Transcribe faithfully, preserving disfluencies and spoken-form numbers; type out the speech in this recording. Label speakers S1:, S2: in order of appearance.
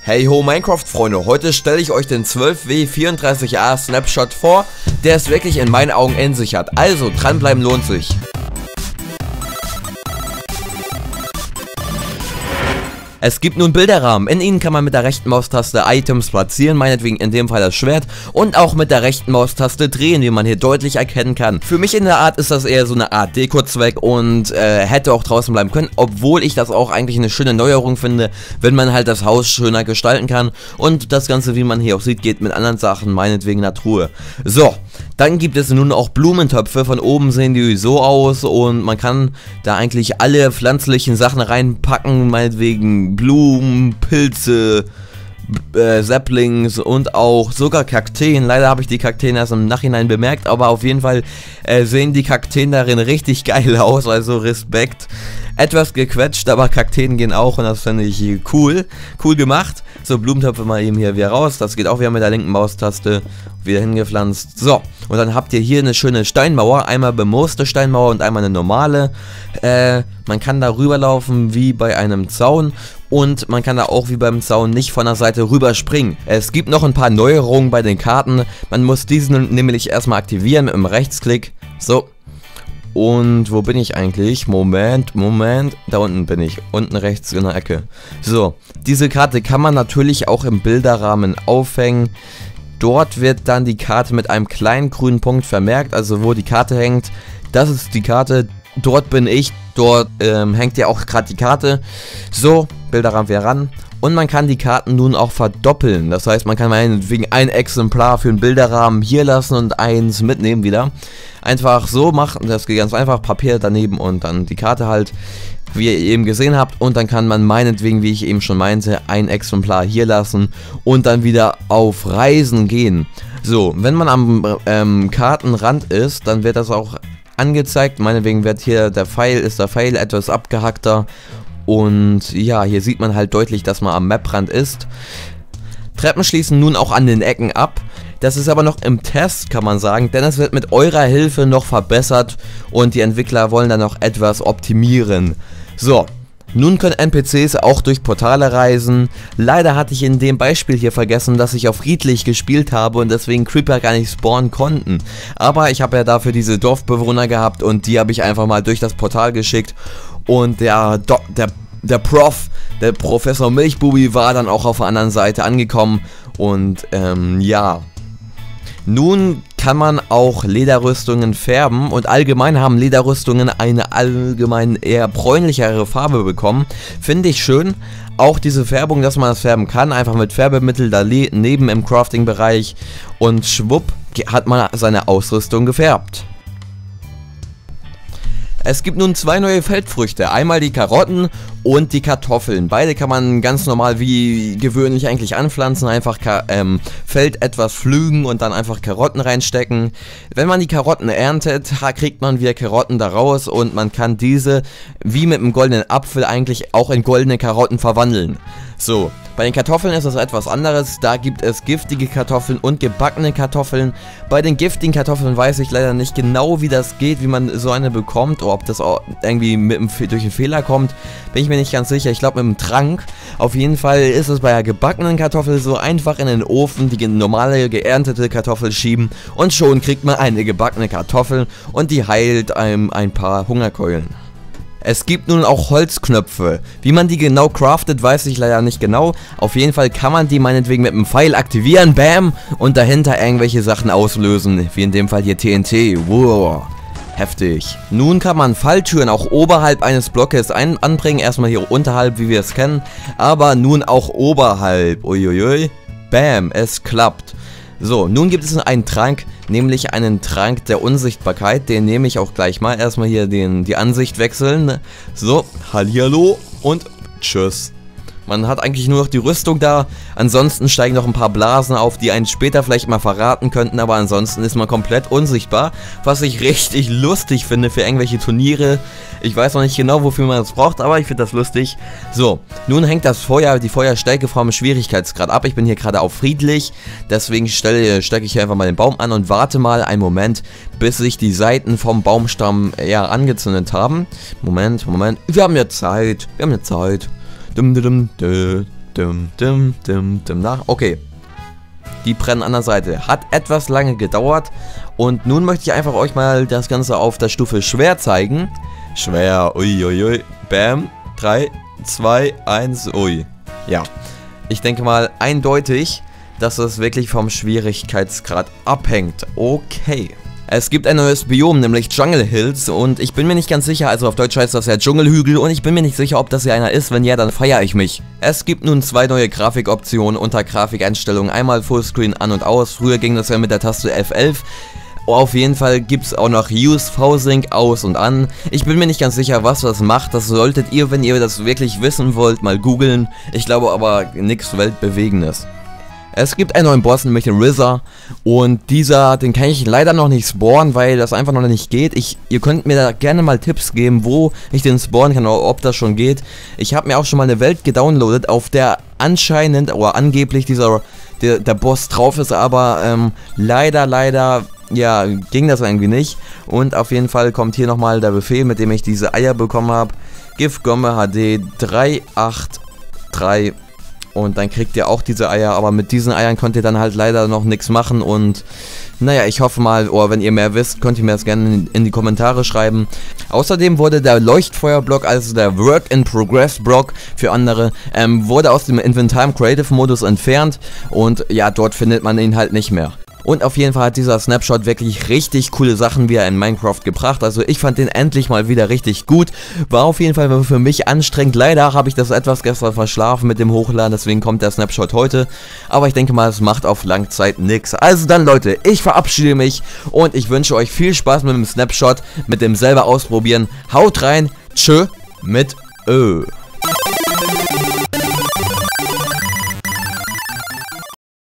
S1: Hey ho Minecraft Freunde, heute stelle ich euch den zwölf W vierunddreißig A Snapshot vor, der es wirklich in meinen Augen in sich hat. Also dranbleiben lohnt sich. Es gibt nun Bilderrahmen, in ihnen kann man mit der rechten Maustaste Items platzieren, meinetwegen in dem Fall das Schwert, und auch mit der rechten Maustaste drehen, wie man hier deutlich erkennen kann. Für mich in der Art ist das eher so eine Art Deko-Zweck und äh, hätte auch draußen bleiben können, obwohl ich das auch eigentlich eine schöne Neuerung finde, wenn man halt das Haus schöner gestalten kann, und das Ganze, wie man hier auch sieht, geht mit anderen Sachen, meinetwegen in der Truhe. So, dann gibt es nun auch Blumentöpfe, von oben sehen die so aus und man kann da eigentlich alle pflanzlichen Sachen reinpacken, meinetwegen Blumen, Pilze, äh, Saplings und auch sogar Kakteen. Leider habe ich die Kakteen erst im Nachhinein bemerkt, aber auf jeden Fall äh, sehen die Kakteen darin richtig geil aus, also Respekt. Etwas gequetscht, aber Kakteen gehen auch und das finde ich cool. Cool gemacht. So, Blumentöpfe mal eben hier wieder raus. Das geht auch wieder mit der linken Maustaste wieder hingepflanzt. So, und dann habt ihr hier eine schöne Steinmauer. Einmal bemooste Steinmauer und einmal eine normale. Äh, man kann da rüberlaufen wie bei einem Zaun. Und man kann da auch wie beim Zaun nicht von der Seite rüberspringen. Es gibt noch ein paar Neuerungen bei den Karten. Man muss diesen nämlich erstmal aktivieren mit einem Rechtsklick. So. Und wo bin ich eigentlich? Moment, Moment. Da unten bin ich. Unten rechts in der Ecke. So, diese Karte kann man natürlich auch im Bilderrahmen aufhängen. Dort wird dann die Karte mit einem kleinen grünen Punkt vermerkt. Also wo die Karte hängt, das ist die Karte. Dort bin ich. Dort ähm, hängt ja auch gerade die Karte. So, Bilderrahmen wieder ran. Und man kann die Karten nun auch verdoppeln. Das heißt, man kann meinetwegen ein Exemplar für einen Bilderrahmen hier lassen und eins mitnehmen wieder. Einfach so machen, das geht ganz einfach, Papier daneben und dann die Karte halt, wie ihr eben gesehen habt. Und dann kann man meinetwegen, wie ich eben schon meinte, ein Exemplar hier lassen und dann wieder auf Reisen gehen. So, wenn man am ähm, Kartenrand ist, dann wird das auch angezeigt. Meinetwegen wird hier der Pfeil, ist der Pfeil etwas abgehackter. Und ja, hier sieht man halt deutlich, dass man am Maprand ist. Treppen schließen nun auch an den Ecken ab. Das ist aber noch im Test, kann man sagen, denn es wird mit eurer Hilfe noch verbessert und die Entwickler wollen dann noch etwas optimieren. So, nun können N P Cs auch durch Portale reisen. Leider hatte ich in dem Beispiel hier vergessen, dass ich auf friedlich gespielt habe und deswegen Creeper gar nicht spawnen konnten. Aber ich habe ja dafür diese Dorfbewohner gehabt und die habe ich einfach mal durch das Portal geschickt. Und der, Do der, der Prof, der Professor Milchbubi war dann auch auf der anderen Seite angekommen. Und ähm, ja. Nun kann man auch Lederrüstungen färben und allgemein haben Lederrüstungen eine allgemein eher bräunlichere Farbe bekommen. Finde ich schön. Auch diese Färbung, dass man das färben kann, einfach mit Färbemittel daneben im Crafting-Bereich und schwupp hat man seine Ausrüstung gefärbt. Es gibt nun zwei neue Feldfrüchte, einmal die Karotten und die Kartoffeln. Beide kann man ganz normal wie gewöhnlich eigentlich anpflanzen, einfach ähm, Feld etwas pflügen und dann einfach Karotten reinstecken. Wenn man die Karotten erntet, kriegt man wieder Karotten daraus und man kann diese wie mit einem goldenen Apfel eigentlich auch in goldene Karotten verwandeln. So, bei den Kartoffeln ist das etwas anderes, da gibt es giftige Kartoffeln und gebackene Kartoffeln. Bei den giftigen Kartoffeln weiß ich leider nicht genau, wie das geht, wie man so eine bekommt, oder ob das auch irgendwie mit einem, durch einen Fehler kommt, bin ich mir nicht ganz sicher, ich glaube mit einem Trank. Auf jeden Fall ist es bei der gebackenen Kartoffel so, einfach in den Ofen die normale geerntete Kartoffel schieben und schon kriegt man eine gebackene Kartoffel und die heilt einem ein paar Hungerkeulen. Es gibt nun auch Holzknöpfe. Wie man die genau craftet, weiß ich leider nicht genau. Auf jeden Fall kann man die meinetwegen mit einem Pfeil aktivieren, bam, und dahinter irgendwelche Sachen auslösen. Wie in dem Fall hier T N T. Wow, heftig. Nun kann man Falltüren auch oberhalb eines Blockes ein anbringen. Erstmal hier unterhalb, wie wir es kennen. Aber nun auch oberhalb. Uiuiui. Bam, es klappt. So, nun gibt es einen Trank, nämlich einen Trank der Unsichtbarkeit. Den nehme ich auch gleich mal. Erstmal hier den, die Ansicht wechseln. So, hallihallo und tschüss. Man hat eigentlich nur noch die Rüstung da. Ansonsten steigen noch ein paar Blasen auf, die einen später vielleicht mal verraten könnten. Aber ansonsten ist man komplett unsichtbar. Was ich richtig lustig finde für irgendwelche Turniere. Ich weiß noch nicht genau, wofür man das braucht, aber ich finde das lustig. So, nun hängt das Feuer, die Feuerstärke vom Schwierigkeitsgrad ab. Ich bin hier gerade auf friedlich. Deswegen stelle, stecke ich hier einfach mal den Baum an und warte mal einen Moment, bis sich die Seiten vom Baumstamm ja angezündet haben. Moment, Moment. Wir haben ja Zeit. Wir haben ja Zeit. Dum, dum, dum, Dum, dum, dum, dum, nach. Okay. Die brennen an der Seite. Hat etwas lange gedauert. Und nun möchte ich einfach euch mal das Ganze auf der Stufe schwer zeigen. Schwer. Uiuiui. Ui, ui. Bam. drei, zwei, eins. Ui. Ja. Ich denke mal eindeutig, dass es wirklich vom Schwierigkeitsgrad abhängt. Okay. Es gibt ein neues Biom, nämlich Jungle Hills, und ich bin mir nicht ganz sicher, also auf Deutsch heißt das ja Dschungelhügel, und ich bin mir nicht sicher, ob das hier einer ist. Wenn ja, dann feiere ich mich. Es gibt nun zwei neue Grafikoptionen unter Grafikeinstellungen, einmal Fullscreen an und aus. Früher ging das ja mit der Taste F elf. Auf jeden Fall gibt es auch noch Use V-Sync aus und an. Ich bin mir nicht ganz sicher, was das macht. Das solltet ihr, wenn ihr das wirklich wissen wollt, mal googeln. Ich glaube aber nichts Weltbewegendes. Es gibt einen neuen Boss, nämlich den R Z A, und dieser, den kann ich leider noch nicht spawnen, weil das einfach noch nicht geht. Ich, ihr könnt mir da gerne mal Tipps geben, wo ich den spawnen kann oder ob das schon geht. Ich habe mir auch schon mal eine Welt gedownloadet, auf der anscheinend oder angeblich dieser der, der Boss drauf ist, aber ähm, leider, leider, ja, ging das irgendwie nicht. Und auf jeden Fall kommt hier nochmal der Befehl, mit dem ich diese Eier bekommen habe. Gif Gomme H D drei acht drei. Und dann kriegt ihr auch diese Eier, aber mit diesen Eiern könnt ihr dann halt leider noch nichts machen. Und naja, ich hoffe mal, oder wenn ihr mehr wisst, könnt ihr mir das gerne in, in die Kommentare schreiben. Außerdem wurde der Leuchtfeuerblock, also der Work-in-Progress-Block für andere, ähm, wurde aus dem Inventar im Creative-Modus entfernt. Und ja, dort findet man ihn halt nicht mehr. Und auf jeden Fall hat dieser Snapshot wirklich richtig coole Sachen wieder in Minecraft gebracht. Also ich fand den endlich mal wieder richtig gut. War auf jeden Fall für mich anstrengend. Leider habe ich das etwas gestern verschlafen mit dem Hochladen. Deswegen kommt der Snapshot heute. Aber ich denke mal, es macht auf Langzeit nichts. Also dann Leute, ich verabschiede mich. Und ich wünsche euch viel Spaß mit dem Snapshot. Mit dem selber ausprobieren. Haut rein. Tschö mit Ö.